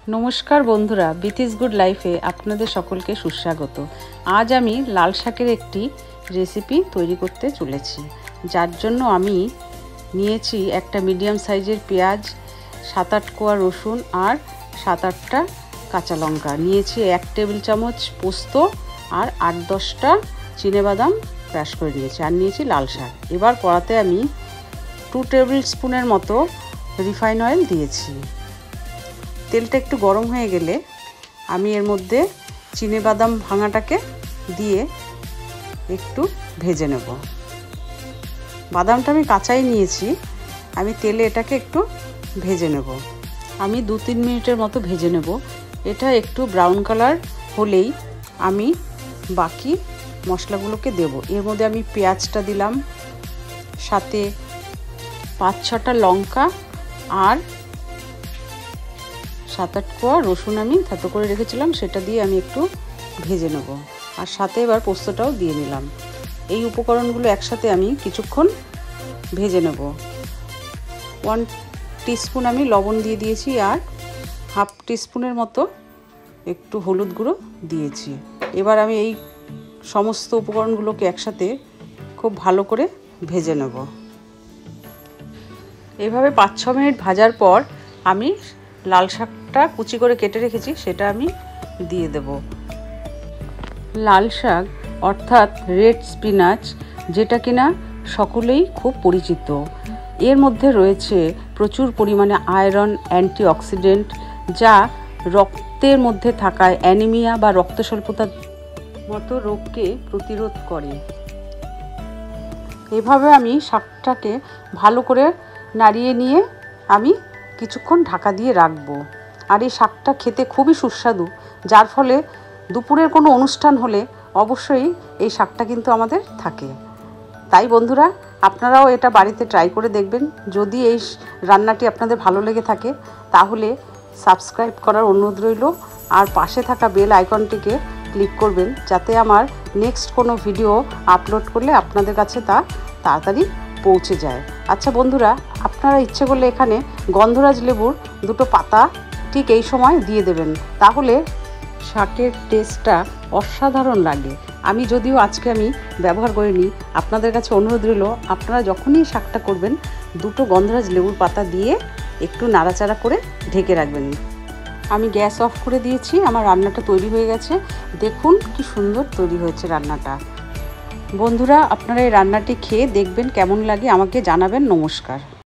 নমস্কার বন্ধুরা, বিথিস গুড লাইফে আপনাদের সকলকে সুস্বাগত। আজ আমি লাল শাকের একটি রেসিপি তৈরি করতে চলেছি, যার জন্য আমি নিয়েছি একটা মিডিয়াম সাইজের পেঁয়াজ, 7-8 কোয়া রসুন আর 7-8টা কাঁচা লঙ্কা, নিয়েছি 1 টেবিল চামচ পোস্ত আর 8-10টা চিনেবাদাম ক্রাশ করে নিয়েছি, আর নিয়েছি লাল শাক। এবার কড়াতে আমি 2 টেবিল স্পুনের মতো রিফাইন অয়েল দিয়েছি। তেলটা একটু গরম হয়ে গেলে আমি এর মধ্যে চিনেবাদাম ভাঙাটাকে দিয়ে একটু ভেজে নেব। বাদামটা আমি কাঁচাই নিয়েছি, আমি তেলে এটাকে একটু ভেজে নেব। আমি 2-3 মিনিটের মতো ভেজে নেব। এটা একটু ব্রাউন কালার হলেই আমি বাকি মশলাগুলোকে দেব। এর মধ্যে আমি পেঁয়াজটা দিলাম, সাথে 5-6টা লঙ্কা আর 7-8 কোয়া রসুন আমি থেতো করে রেখেছিলাম, সেটা দিয়ে আমি একটু ভেজে নেব। আর সাথে এবার পোস্তটাও দিয়ে নিলাম। এই উপকরণগুলো একসাথে আমি কিছুক্ষণ ভেজে নেব। 1 টিস্পুন আমি লবণ দিয়ে দিয়েছি আর 1/2 টিস্পুনের মতো একটু হলুদ গুঁড়ো দিয়েছি। এবার আমি এই সমস্ত উপকরণগুলোকে একসাথে খুব ভালো করে ভেজে নেব। এভাবে 5-6 মিনিট ভাজার পর আমি লাল শাকটা কুচি করে কেটে রেখেছি, সেটা আমি দিয়ে দেব। লাল শাক অর্থাৎ রেড স্পিনাচ, যেটা কিনা সকলেই খুব পরিচিত। এর মধ্যে রয়েছে প্রচুর পরিমাণে আয়রন, অ্যান্টিঅক্সিডেন্ট, যা রক্তের মধ্যে থাকা অ্যানিমিয়া বা রক্ত স্বল্পতার মতো রোগকে প্রতিরোধ করে। এভাবে আমি শাকটাকে ভালো করে নাড়িয়ে নিয়ে আমি কিছুক্ষণ ঢাকা দিয়ে রাখবো। আর এই শাকটা খেতে খুবই সুস্বাদু, যার ফলে দুপুরের কোনো অনুষ্ঠান হলে অবশ্যই এই শাকটা কিন্তু আমাদের থাকে। তাই বন্ধুরা, আপনারাও এটা বাড়িতে ট্রাই করে দেখবেন। যদি এই রান্নাটি আপনাদের ভালো লেগে থাকে তাহলে সাবস্ক্রাইব করার অনুরোধ রইল, আর পাশে থাকা বেল আইকনটিকে ক্লিক করবেন, যাতে আমার নেক্সট কোনো ভিডিও আপলোড করলে আপনাদের কাছে তা তাড়াতাড়ি পৌঁছে যায়। আচ্ছা বন্ধুরা, আপনারা ইচ্ছে করলে এখানে গন্ধরাজ লেবুর 2টো পাতা ঠিক এই সময় দিয়ে দেবেন, তাহলে শাকের টেস্টটা অসাধারণ লাগে। আমি যদিও আজকে আমি ব্যবহার করিনি, আপনাদের কাছে অনুরোধ রইল, আপনারা যখনই শাকটা করবেন 2টো গন্ধরাজ লেবুর পাতা দিয়ে একটু নাড়াচাড়া করে ঢেকে রাখবেন। আমি গ্যাস অফ করে দিয়েছি, আমার রান্নাটা তৈরি হয়ে গেছে। দেখুন কি সুন্দর তৈরি হয়েছে রান্নাটা। বন্ধুরা, আপনারা এই রান্নাটি খেয়ে দেখবেন কেমন লাগে, আমাকে জানাবেন। নমস্কার।